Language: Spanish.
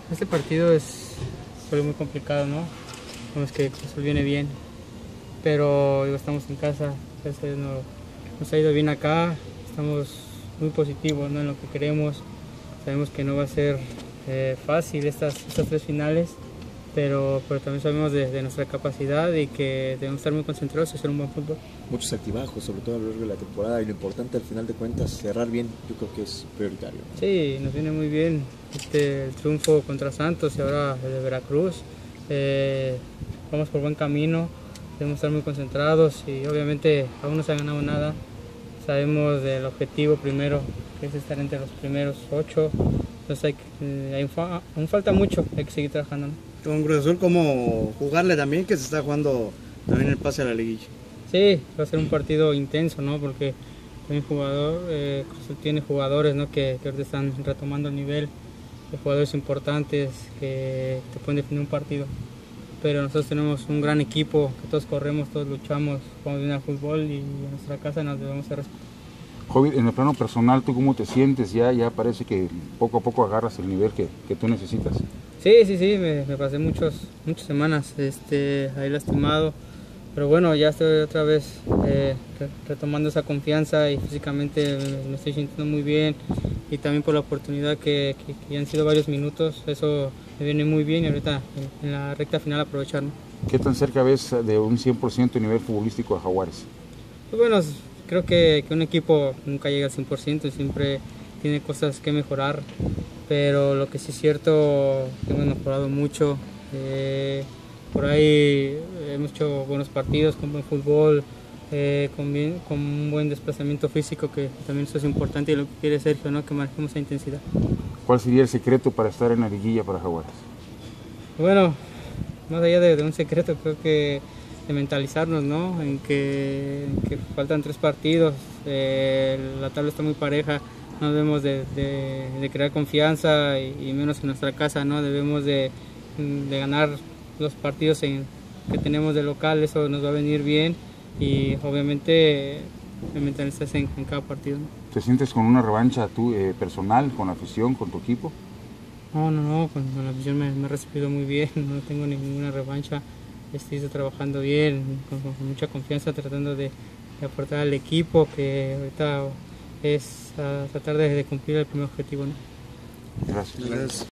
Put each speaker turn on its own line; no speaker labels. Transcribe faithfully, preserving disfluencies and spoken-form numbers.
Este partido es fue muy complicado, ¿no? Vemos que Cruz Azul viene bien, pero digo, estamos en casa, entonces no, nos ha ido bien acá, estamos muy positivos, ¿no? En lo que queremos. Sabemos que no va a ser eh, fácil estas, estas tres finales, pero, pero también sabemos de, de nuestra capacidad y que debemos estar muy concentrados y hacer un buen fútbol.
Muchos altibajos, sobre todo a lo largo de la temporada, y lo importante al final de cuentas, cerrar bien, yo creo que es prioritario.
Sí, nos viene muy bien este, el triunfo contra Santos y ahora el de Veracruz. Eh, vamos por buen camino, debemos estar muy concentrados y obviamente aún no se ha ganado nada. Sabemos del objetivo primero, que es estar entre los primeros ocho, entonces hay, eh, hay, aún falta mucho, hay que seguir trabajando, ¿no?
Con Cruz Azul, ¿cómo jugarle también, que se está jugando también el pase a la liguilla?
Sí, va a ser un partido intenso, ¿no? Porque también jugador, eh, Cruz Azul tiene jugadores, ¿no? que, que ahorita están retomando el nivel, de jugadores importantes que te pueden definir un partido. Pero nosotros tenemos un gran equipo, que todos corremos, todos luchamos, jugamos bien al fútbol y en nuestra casa nos debemos de respetar.
Jovi, en el plano personal, ¿tú cómo te sientes? Ya, ya parece que poco a poco agarras el nivel que, que tú necesitas.
Sí, sí, sí, me, me pasé muchos, muchas semanas este, ahí lastimado, pero bueno, ya estoy otra vez eh, retomando esa confianza y físicamente me, me estoy sintiendo muy bien y también por la oportunidad que, que, que ya han sido varios minutos, eso me viene muy bien y ahorita en, en la recta final aprovecharlo.
¿Qué tan cerca ves de un cien por ciento de nivel futbolístico de Jaguares?
Pues bueno, creo que, que un equipo nunca llega al cien por ciento y siempre tiene cosas que mejorar, pero lo que sí es cierto, que hemos mejorado mucho. Eh, por ahí hemos hecho buenos partidos, con buen fútbol, eh, con, bien, con un buen desplazamiento físico, que también eso es importante y lo que quiere Sergio, ¿no? Que marquemos esa intensidad.
¿Cuál sería el secreto para estar en la liguilla para Jaguares?
Bueno, más allá de, de un secreto, creo que de mentalizarnos, ¿no? En que, en que faltan tres partidos, eh, la tabla está muy pareja, no debemos de, de, de crear confianza y, y menos en nuestra casa, ¿no? Debemos de, de ganar los partidos en, que tenemos de local, eso nos va a venir bien y obviamente me mentalizas en, en cada partido, ¿no?
¿Te sientes con una revancha tú, eh, personal, con la afición, con tu equipo?
No, no, no, con, con la afición me, me he recibido muy bien, no tengo ninguna revancha. Estoy trabajando bien, con, con mucha confianza, tratando de, de aportar al equipo, que ahorita es a tratar de, de cumplir el primer objetivo, ¿no?
Gracias.
Gracias.